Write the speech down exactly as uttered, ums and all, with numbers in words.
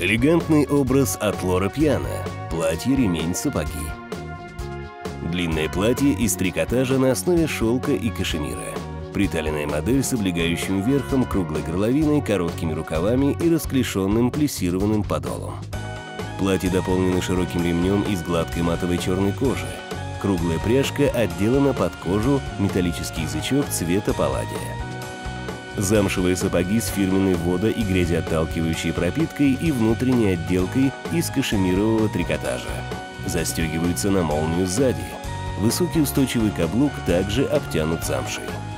Элегантный образ от Лора Пиано. Платье, ремень, сапоги. Длинное платье из трикотажа на основе шелка и кашемира. Приталенная модель с облегающим верхом, круглой горловиной, короткими рукавами и расклешенным плессированным подолом. Платье дополнено широким ремнем из гладкой матовой черной кожи. Круглая пряжка отделана под кожу, металлический язычок цвета палладия. Замшевые сапоги с фирменной водо- и грязеотталкивающей пропиткой и внутренней отделкой из кашемирового трикотажа. Застегиваются на молнию сзади. Высокий устойчивый каблук также обтянут замшей.